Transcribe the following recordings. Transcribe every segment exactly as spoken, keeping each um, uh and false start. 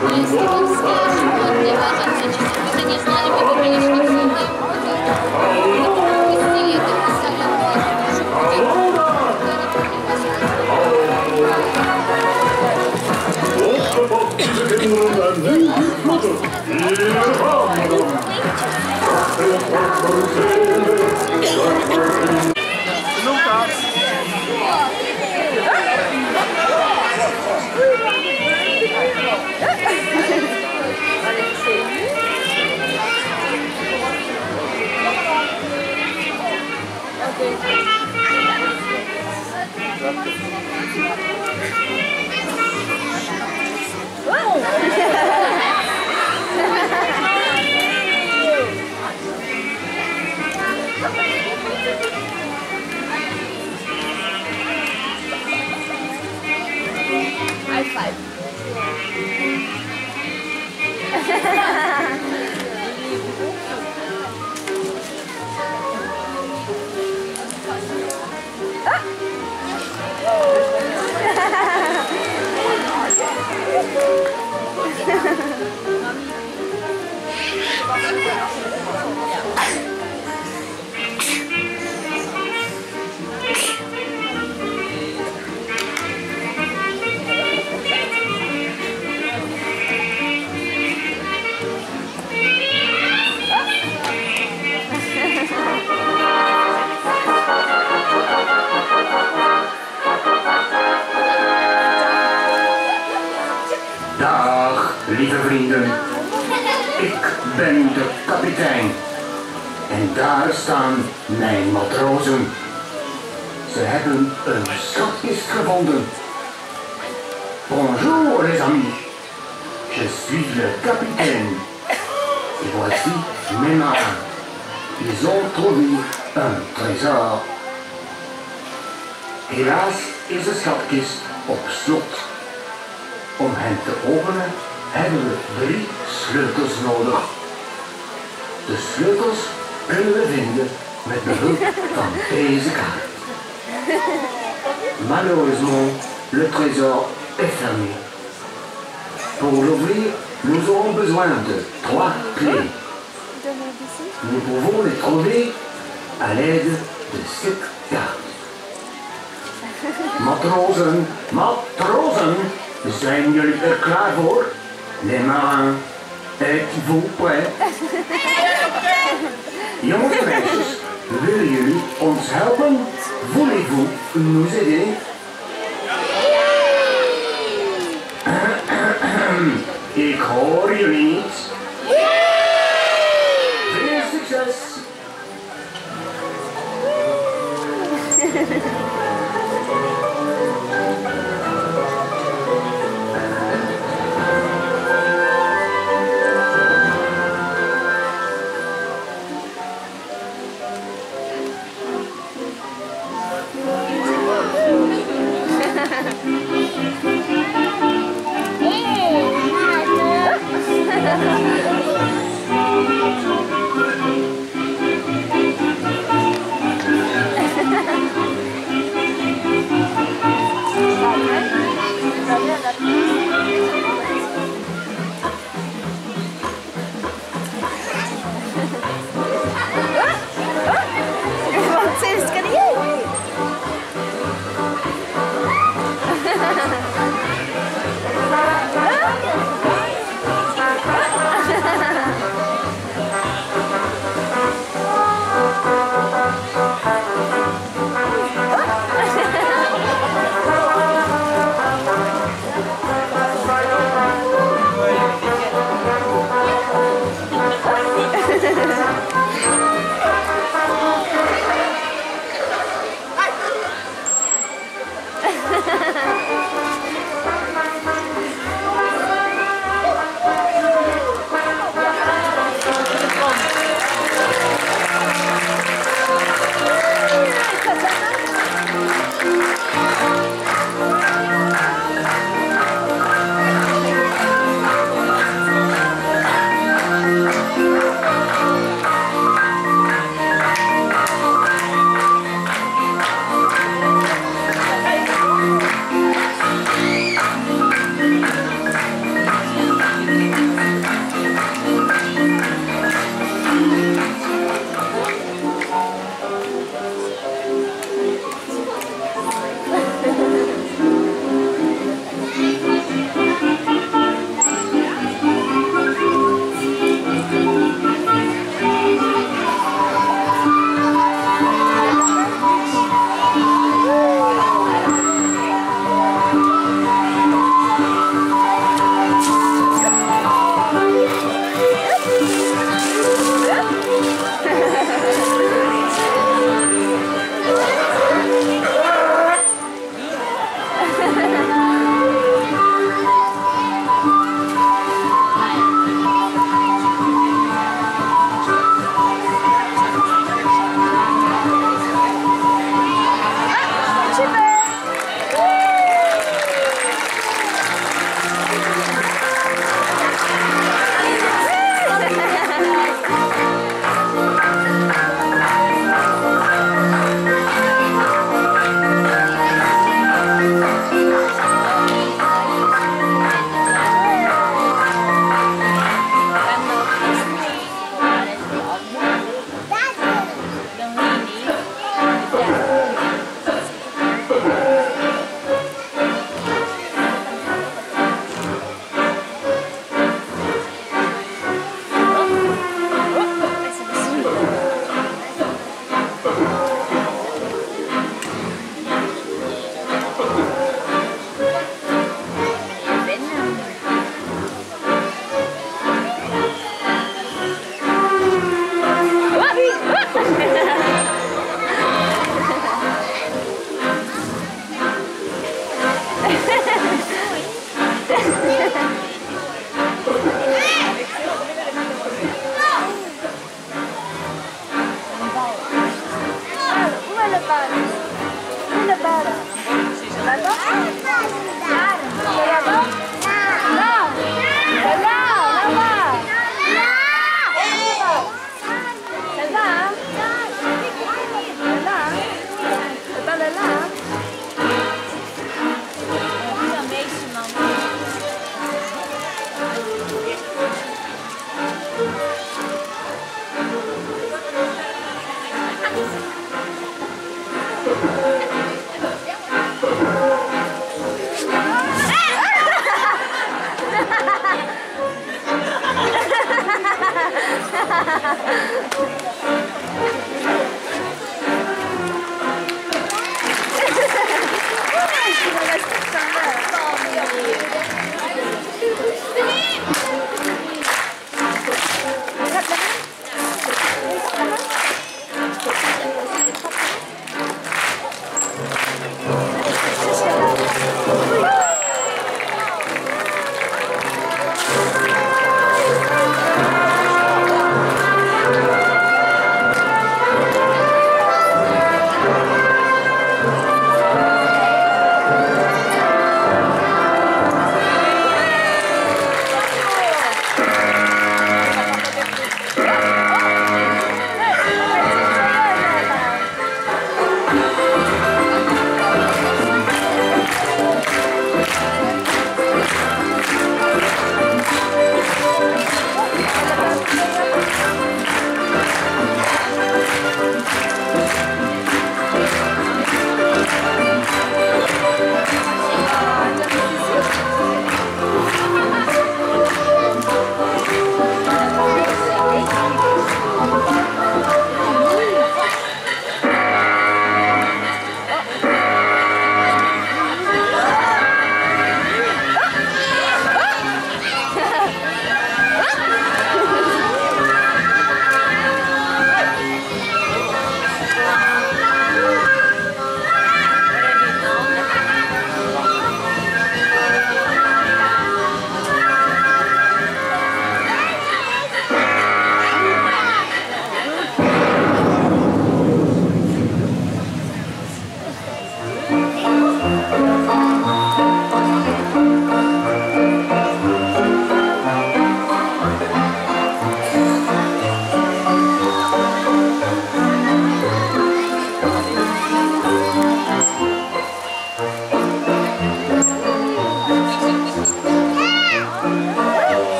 High five. Dag, lieve vrienden. Ik ben de kapitein. En daar staan mijn matrozen. Ze hebben een schatkist gevonden. Bonjour les amis. Je suis le capitaine. Et voici mes marins. Ils ont trouvé un trésor. Helaas is de schatkist op slot. Om hen te openen hebben we drie sleutels nodig. De sleutels kunnen we vinden met behulp van deze kaart. Malheureusement, le trésor est fermé. Pour l'ouvrir, nous aurons besoin de trois clés. Nous pouvons les trouver à l'aide de cette carte. Matrozen, matrozen, zijn jullie er klaar voor? Les marins, êtes-vous prêts? Jongens en meisjes, willen jullie ons helpen? Voulez-vous nous aider? Ik hoor jullie niet. Veel succes!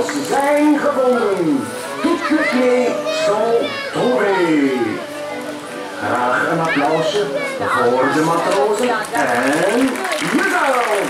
matrozen zijn gevonden. Toutes les clés sont trouvées. Graag een applausje voor de matrozen en muziek.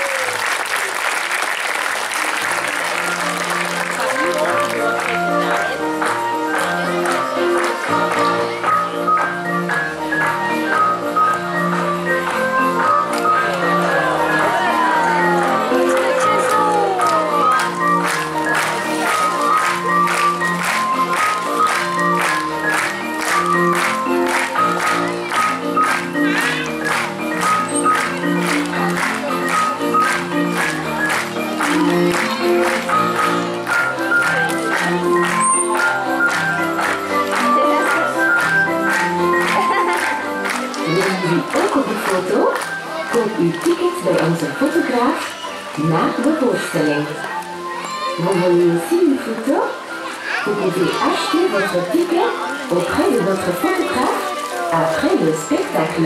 Ook op de foto, koop uw ticket bij onze fotograaf na de voorstelling. Vous voulez aussi une photo? Vous pouvez acheter votre ticket auprès de votre photographe après le spectacle.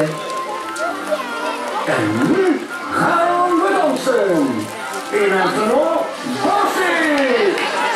En nu gaan we dansen. Et maintenant, dansez!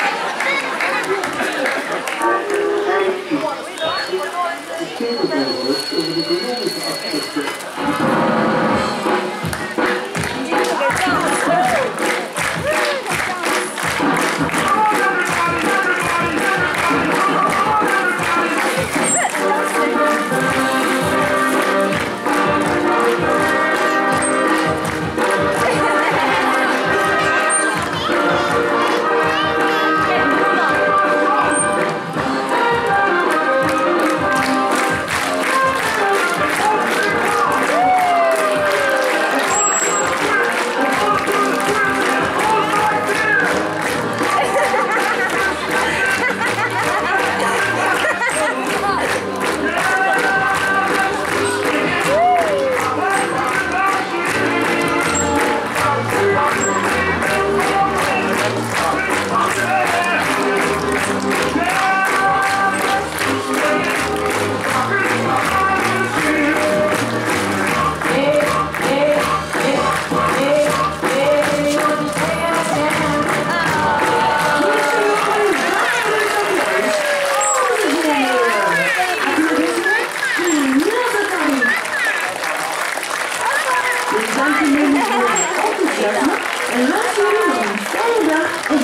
En laat jullie nog een fijne dag en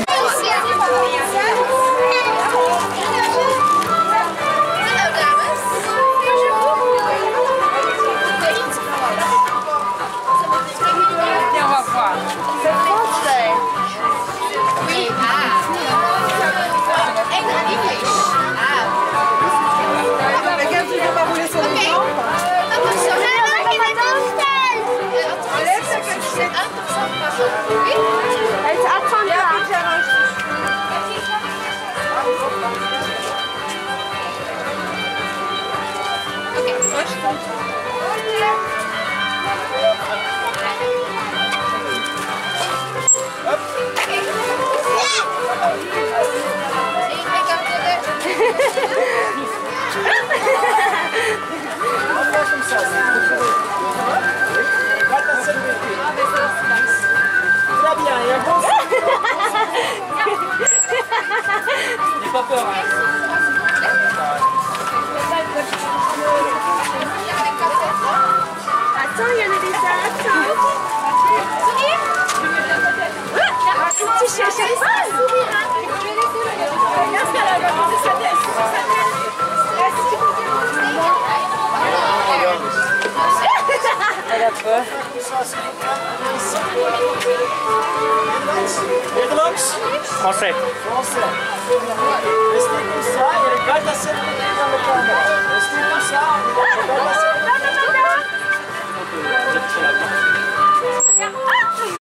N'aie pas peur, hein. Attends, il y en a des salades. Un petit chien, Elle a peur. Français. Français. Restez comme ça et regarde la scène dans le caméra. Restez comme ça, regarde la scène.